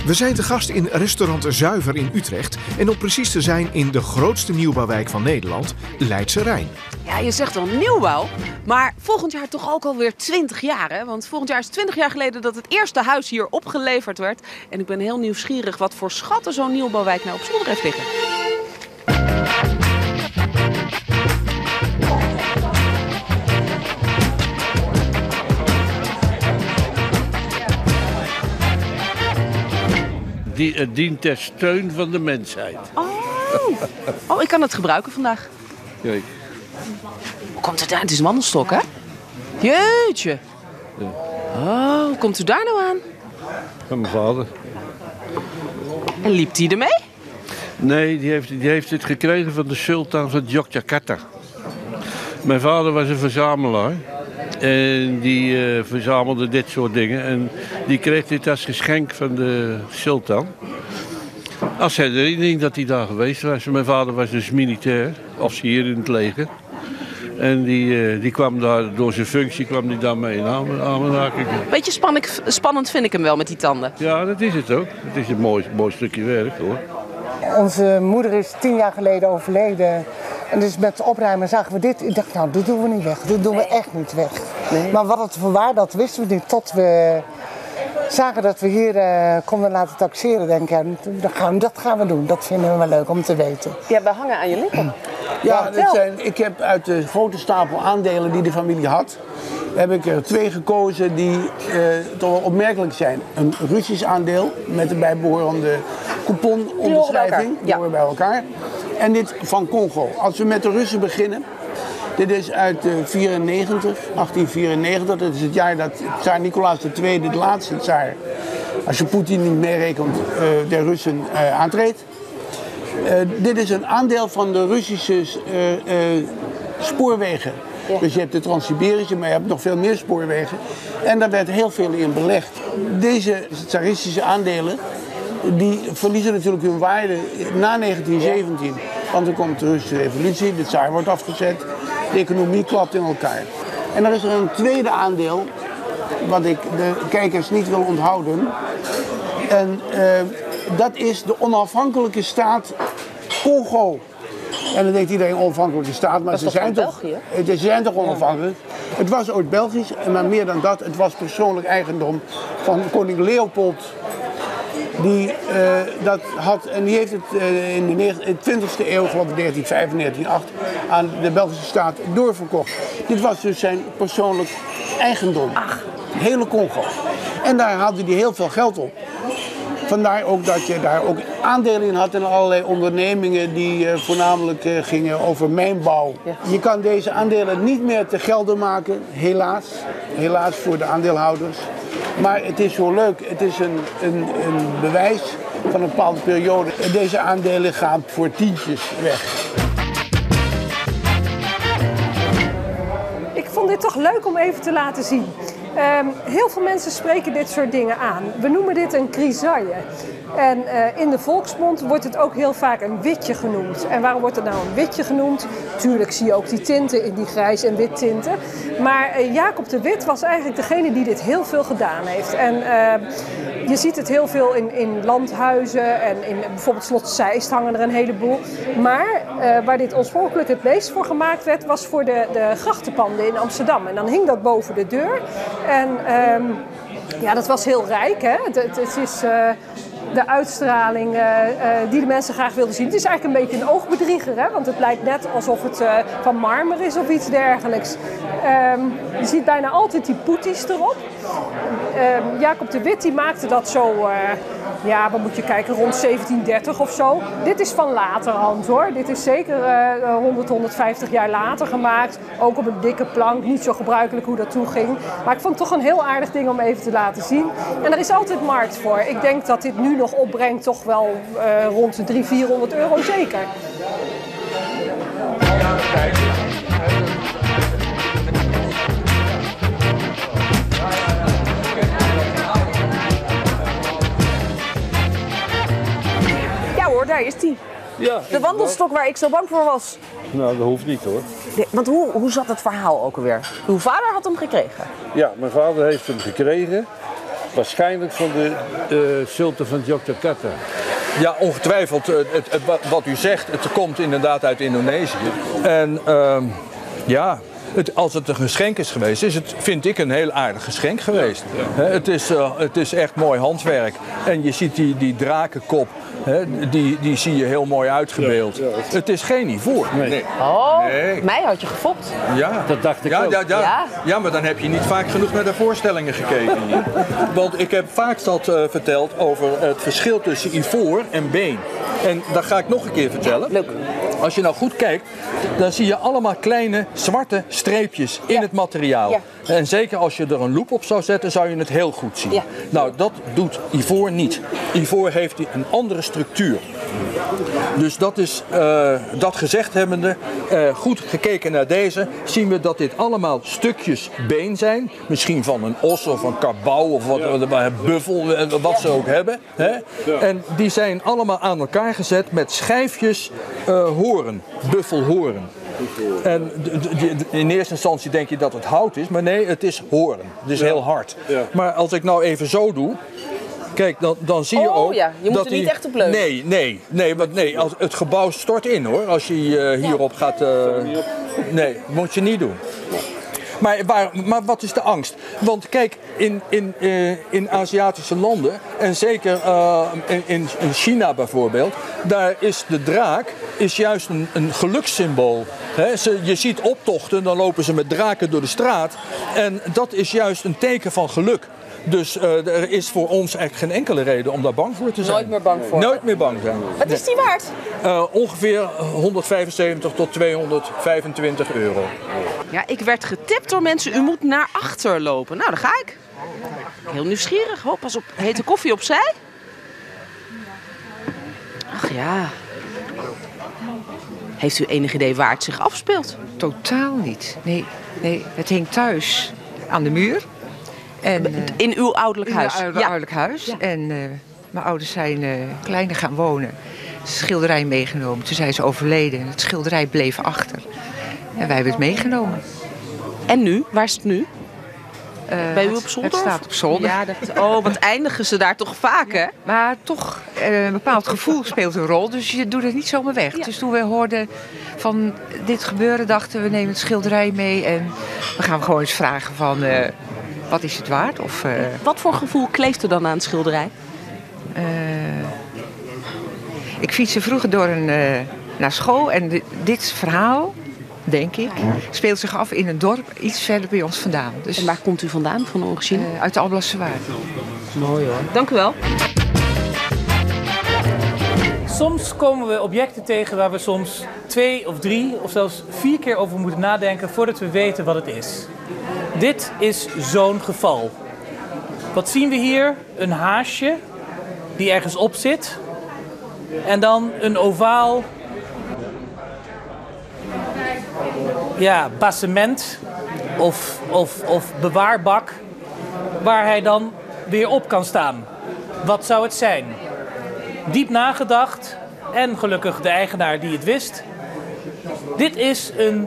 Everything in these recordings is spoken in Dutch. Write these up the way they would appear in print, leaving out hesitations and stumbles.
We zijn te gast in restaurant Zuiver in Utrecht en om precies te zijn in de grootste nieuwbouwwijk van Nederland, Leidsche Rijn. Ja, je zegt wel nieuwbouw, maar volgend jaar toch ook alweer 20 jaar, hè? Want volgend jaar is 20 jaar geleden dat het eerste huis hier opgeleverd werd. En ik ben heel nieuwsgierig wat voor schatten zo'n nieuwbouwwijk nou op zolder heeft liggen. Het dient ter steun van de mensheid. Oh, ik kan het gebruiken vandaag. Kijk. Hoe komt het aan? Het is een wandelstok, hè? Jeetje. Ja. Oh, hoe komt u daar nou aan? Van mijn vader. En liep die ermee? Nee, die heeft het gekregen van de sultan van Yogyakarta. Mijn vader was een verzamelaar. En die verzamelde dit soort dingen. En die kreeg dit als geschenk van de sultan. Als herinnering dat hij daar geweest was. Mijn vader was dus militair, officier in het leger. En die kwam daar, door zijn functie kwam die daarmee in aanraking. Beetje spannend vind ik hem wel met die tanden. Ja, dat is het ook. Het is een mooi stukje werk, hoor. Onze moeder is 10 jaar geleden overleden. En dus met opruimen zagen we dit. Ik dacht, nou, dit doen we niet weg. Dit doen we echt niet weg. Nee. Maar wat het voor waar, dat wisten we niet. Tot we zagen dat we hier konden laten taxeren. Denken, dat gaan we doen. Dat vinden we wel leuk om te weten. Ja, we hangen aan je lippen. Ja, ik heb uit de grote stapel aandelen die de familie had, heb ik er 2 gekozen die toch wel opmerkelijk zijn. Een Russisch aandeel met de bijbehorende coupononderschrijving. Die horen bij elkaar. En dit van Congo. Als we met de Russen beginnen. Dit is uit 1894. Dat is het jaar dat tsaar Nicolaas II, de laatste tsaar, als je Poetin niet meerekent, der Russen aantreedt. Dit is een aandeel van de Russische spoorwegen. Ja. Dus je hebt de Trans-Siberische, maar je hebt nog veel meer spoorwegen. En daar werd heel veel in belegd. Deze tsaristische aandelen die verliezen natuurlijk hun waarde na 1917. Want er komt de Russische revolutie, de tsaar wordt afgezet, de economie klapt in elkaar. En er is er een tweede aandeel, wat ik de kijkers niet wil onthouden. En dat is de onafhankelijke staat Congo. En dan denkt iedereen onafhankelijke staat, maar ze zijn toch onafhankelijk. Ja. Het was ooit Belgisch, maar meer dan dat, het was persoonlijk eigendom van koning Leopold. Die dat had, en die heeft het in de 20e eeuw, geloof ik 1905, 1908, aan de Belgische staat doorverkocht. Dit was dus zijn persoonlijk eigendom. Hele Congo. En daar haalde hij heel veel geld op. Vandaar ook dat je daar ook aandelen in had in allerlei ondernemingen die voornamelijk gingen over mijnbouw. Ja. Je kan deze aandelen niet meer te gelden maken, helaas. Helaas voor de aandeelhouders. Maar het is zo leuk, het is een bewijs van een bepaalde periode. Deze aandelen gaan voor tientjes weg. Ik vond dit toch leuk om even te laten zien. Heel veel mensen spreken dit soort dingen aan. We noemen dit een grisaille. En in de volksmond wordt het ook heel vaak een witje genoemd. En waarom wordt het nou een witje genoemd? Tuurlijk zie je ook die tinten in die grijs- en wit tinten. Maar Jacob de Wit was eigenlijk degene die dit heel veel gedaan heeft. En je ziet het heel veel in landhuizen en in bijvoorbeeld Slot Zeist hangen er een heleboel. Maar waar dit oorspronkelijk het meest voor gemaakt werd, was voor de grachtenpanden in Amsterdam. En dan hing dat boven de deur. En ja, dat was heel rijk, hè? Het is de uitstraling die de mensen graag wilden zien. Het is eigenlijk een beetje een oogbedrieger, hè? Want het lijkt net alsof het van marmer is of iets dergelijks. Je ziet bijna altijd die poeties erop. Jacob de Wit die maakte dat zo, ja, wat moet je kijken, rond 1730 of zo. Dit is van laterhand, hoor. Dit is zeker 100, 150 jaar later gemaakt. Ook op een dikke plank, niet zo gebruikelijk hoe dat toen ging. Maar ik vond het toch een heel aardig ding om even te laten zien. En er is altijd markt voor. Ik denk dat dit nu nog opbrengt toch wel rond de 300, 400 euro zeker. Ja hoor, daar is die. Ja, de wandelstok waar ik zo bang voor was. Nou, dat hoeft niet, hoor. Nee, want hoe zat het verhaal ook alweer? Uw vader had hem gekregen? Ja, mijn vader heeft hem gekregen. waarschijnlijk van de sultan van Yogyakarta. Ja, ongetwijfeld. Wat u zegt, het komt inderdaad uit Indonesië. En ja, als het een geschenk is geweest, is het, vind ik, een heel aardig geschenk geweest. Ja. Het is echt mooi handwerk. En je ziet die drakenkop, die zie je heel mooi uitgebeeld. Ja. Het is geen ivoor. Nee. Oh, mij had je gefopt. Ja, dat dacht ik ook. Ja, maar dan heb je niet vaak genoeg naar de voorstellingen gekeken. Want ik heb vaak verteld over het verschil tussen ivoor en been. En dat ga ik nog een keer vertellen. Leuk. Als je nou goed kijkt, dan zie je allemaal kleine zwarte streepjes in het materiaal. Ja. En zeker als je er een loep op zou zetten, zou je het heel goed zien. Ja. Nou, dat doet ivoor niet. Ivoor heeft een andere structuur. Dus dat is, dat gezegd hebbende, goed gekeken naar deze, zien we dat dit allemaal stukjes been zijn. Misschien van een os of een karbouw of een buffel, wat ze ook hebben. Hè? Ja. En die zijn allemaal aan elkaar gezet met schijfjes horen, buffelhoren. En in eerste instantie denk je dat het hout is, maar nee, het is horen. Het is heel hard. Ja. Maar als ik nou even zo doe, kijk, dan zie je ook. Ja, je moet er niet echt op leunen. Nee, het gebouw stort in hoor. Als je hierop gaat. Nee, moet je niet doen. Maar wat is de angst? Want kijk, in Aziatische landen, en zeker in China bijvoorbeeld, daar is de draak juist een gelukssymbool. Je ziet optochten, dan lopen ze met draken door de straat. En dat is juist een teken van geluk. Dus er is voor ons eigenlijk geen enkele reden om daar bang voor te zijn. Nooit meer bang voor? Nooit meer bang zijn. Wat is die waard? Ongeveer 175 tot 225 euro. Ja, ik werd getipt door mensen, u moet naar achter lopen. Nou, daar ga ik. Heel nieuwsgierig. Oh, pas op, hete koffie opzij. Ach ja. Heeft u enig idee waar het zich afspeelt? Totaal niet. Nee, het hing thuis aan de muur. En, in uw ouderlijk huis? In uw ouderlijk huis. Ja. En mijn ouders zijn kleiner gaan wonen. Schilderij meegenomen. Toen zijn ze overleden. Het schilderij bleef achter. En wij hebben het meegenomen. En nu? Waar is het nu? Bij u op zolder? Het staat op zolder. Ja, wat eindigen ze daar toch vaak, hè? Maar toch, een bepaald gevoel speelt een rol. Dus je doet het niet zomaar weg. Ja. Dus toen we hoorden van dit gebeuren, dachten we nemen het schilderij mee. En we gaan gewoon eens vragen van, wat is het waard? Of, wat voor gevoel kleeft er dan aan het schilderij? Ik fietste vroeger naar school en dit verhaal, denk ik, speelt zich af in een dorp iets verder bij ons vandaan. Dus, en waar komt u vandaan, van origine? Uit de Alblasserwaard. Mooi hoor. Dank u wel. Soms komen we objecten tegen waar we soms 2 of 3 of zelfs 4 keer over moeten nadenken voordat we weten wat het is. Dit is zo'n geval. Wat zien we hier? Een haasje die ergens op zit. En dan een ovaal basement of bewaarbak waar hij dan weer op kan staan. Wat zou het zijn? Diep nagedacht en gelukkig de eigenaar die het wist. Dit is een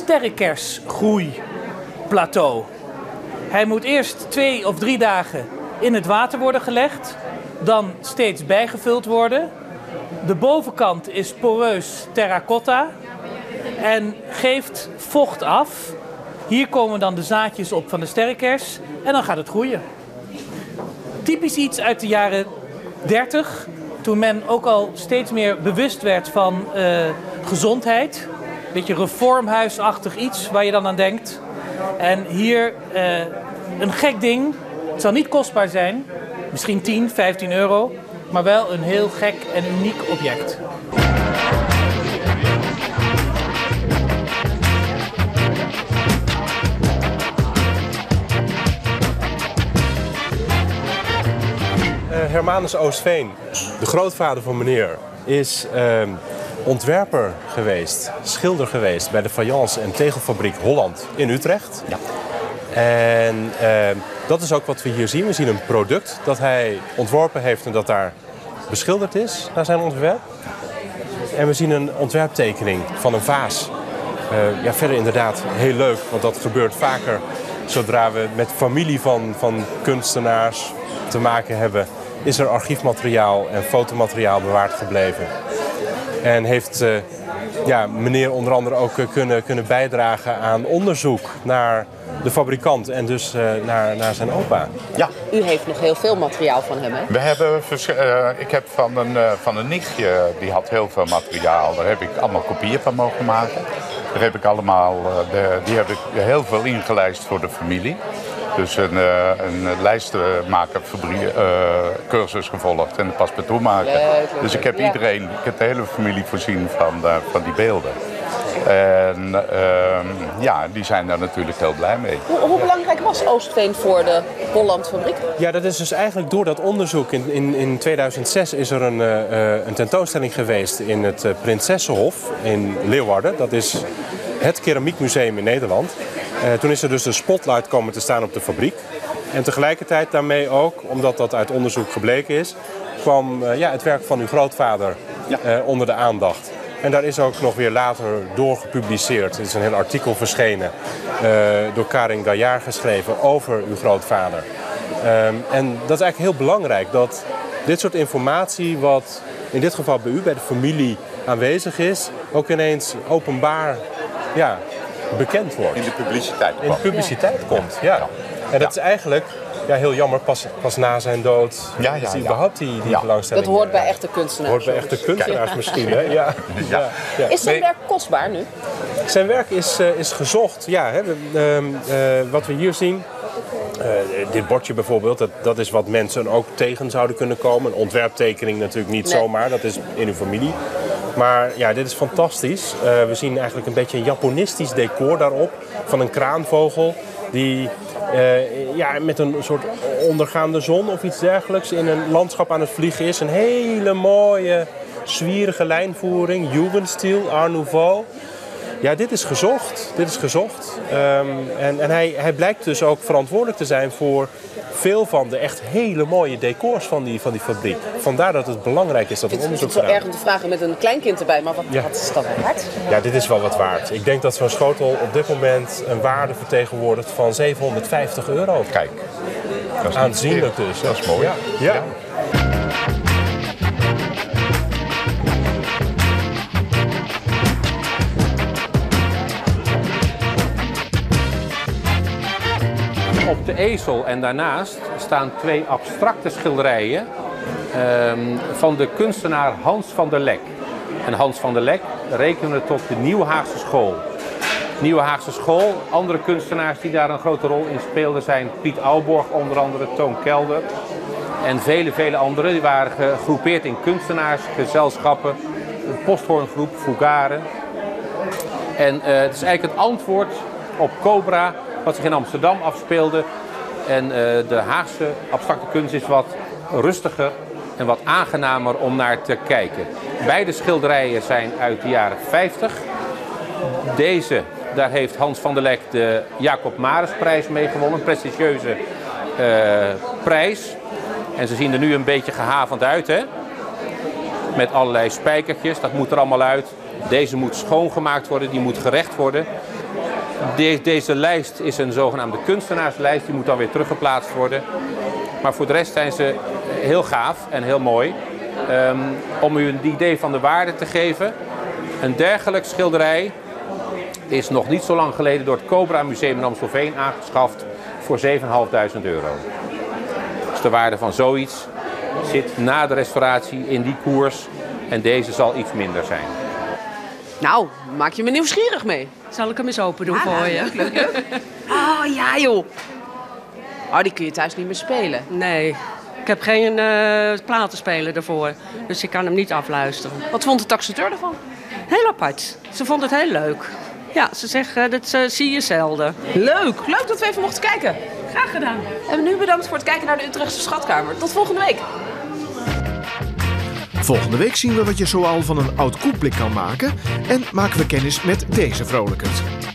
sterrenkersgroeiplateau. Hij moet eerst 2 of 3 dagen in het water worden gelegd, dan steeds bijgevuld worden. De bovenkant is poreus terracotta en geeft vocht af. Hier komen dan de zaadjes op van de sterrenkers en dan gaat het groeien. Typisch iets uit de jaren 30, toen men ook al steeds meer bewust werd van gezondheid. Een beetje reformhuisachtig iets waar je dan aan denkt. En hier een gek ding. Het zal niet kostbaar zijn. Misschien 10, 15 euro. Maar wel een heel gek en uniek object. Hermanus Oostveen, de grootvader van meneer, is ontwerper geweest, schilder geweest bij de Fayence en Tegelfabriek Holland in Utrecht. Ja. En dat is ook wat we hier zien. We zien een product dat hij ontworpen heeft en dat daar beschilderd is naar zijn ontwerp. En we zien een ontwerptekening van een vaas. Verder inderdaad heel leuk, want dat gebeurt vaker zodra we met familie van kunstenaars te maken hebben, is er archiefmateriaal en fotomateriaal bewaard gebleven. En heeft meneer onder andere ook kunnen bijdragen aan onderzoek naar de fabrikant en dus naar zijn opa. Ja. U heeft nog heel veel materiaal van hem, hè? We hebben ik heb van een nichtje, die had heel veel materiaal. Daar heb ik allemaal kopieën van mogen maken. Daar heb ik allemaal, die heb ik heel veel ingelijst voor de familie. Dus een lijstenmakercursus gevolgd en een paspartout maken. Leuk, dus ik heb de hele familie voorzien van die beelden. En die zijn daar natuurlijk heel blij mee. Hoe belangrijk was Oostveen voor de Hollandfabriek? Ja, dat is dus eigenlijk door dat onderzoek. In 2006 is er een tentoonstelling geweest in het Prinsessenhof in Leeuwarden. Dat is het keramiekmuseum in Nederland. Toen is er dus de spotlight komen te staan op de fabriek. En tegelijkertijd daarmee ook, omdat dat uit onderzoek gebleken is, kwam het werk van uw grootvader onder de aandacht. En daar is ook nog weer later door gepubliceerd. Er is een heel artikel verschenen door Karin Gaillard geschreven over uw grootvader. En dat is eigenlijk heel belangrijk dat dit soort informatie, wat in dit geval bij u, bij de familie aanwezig is, ook ineens openbaar bekend wordt. In de publiciteit komt. In de publiciteit komt, ja. En dat is eigenlijk heel jammer, pas na zijn dood is überhaupt die belangstelling. Dat hoort bij echte kunstenaars. Hoort bij echte kunstenaars misschien, hè? Ja. Is zijn werk kostbaar nu? Zijn werk is gezocht, wat we hier zien. Dit bordje bijvoorbeeld, dat is wat mensen ook tegen zouden kunnen komen. Een ontwerptekening natuurlijk niet zomaar, dat is in uw familie. Maar dit is fantastisch. We zien eigenlijk een beetje een Japonistisch decor daarop. Van een kraanvogel die met een soort ondergaande zon of iets dergelijks in een landschap aan het vliegen is. Een hele mooie, zwierige lijnvoering, Jugendstil, Art Nouveau. Ja, dit is gezocht. En hij blijkt dus ook verantwoordelijk te zijn voor veel van de echt hele mooie decors van die fabriek. Vandaar dat het belangrijk is dat er onderzoek gedaan wordt. Het is zo erg om te vragen met een kleinkind erbij, maar wat is dat waard? Ja, dit is wel wat waard. Ik denk dat zo'n schotel op dit moment een waarde vertegenwoordigt van €750. Kijk, dat is aanzienlijk dus. Dat is mooi. Ja. Op de ezel en daarnaast staan 2 abstracte schilderijen van de kunstenaar Hans van der Lek. En Hans van der Lek rekenen we tot de Nieuwe Haagse School. Nieuwe Haagse School, andere kunstenaars die daar een grote rol in speelden zijn Piet Auborg, onder andere Toon Kelder. En vele anderen. Die waren gegroepeerd in kunstenaarsgezelschappen, de Posthoorngroep, Fugare. En het is eigenlijk het antwoord op Cobra, wat zich in Amsterdam afspeelde. En de Haagse abstracte kunst is wat rustiger en wat aangenamer om naar te kijken. Beide schilderijen zijn uit de jaren 50. Deze, daar heeft Hans van der Lek de Jacob Marisprijs mee gewonnen. Een prestigieuze prijs. En ze zien er nu een beetje gehavend uit, hè? Met allerlei spijkertjes, dat moet er allemaal uit. Deze moet schoongemaakt worden, die moet gerecht worden. Deze lijst is een zogenaamde kunstenaarslijst, die moet dan weer teruggeplaatst worden. Maar voor de rest zijn ze heel gaaf en heel mooi. Om u een idee van de waarde te geven, een dergelijk schilderij is nog niet zo lang geleden door het Cobra Museum in Amstelveen aangeschaft voor €7.500. Dus de waarde van zoiets zit na de restauratie in die koers en deze zal iets minder zijn. Nou, maak je me nieuwsgierig mee. Zal ik hem eens open doen voor je? Leuk. Oh ja joh. Oh, die kun je thuis niet meer spelen. Nee, ik heb geen platenspeler ervoor. Dus ik kan hem niet afluisteren. Wat vond de taxateur ervan? Heel apart. Ze vond het heel leuk. Ja, ze zegt dat zie je zelden. Leuk dat we even mochten kijken. Graag gedaan. En nu bedankt voor het kijken naar de Utrechtse Schatkamer. Tot volgende week. Volgende week zien we wat je zoal van een oud koekblik kan maken en maken we kennis met deze vrolijkert.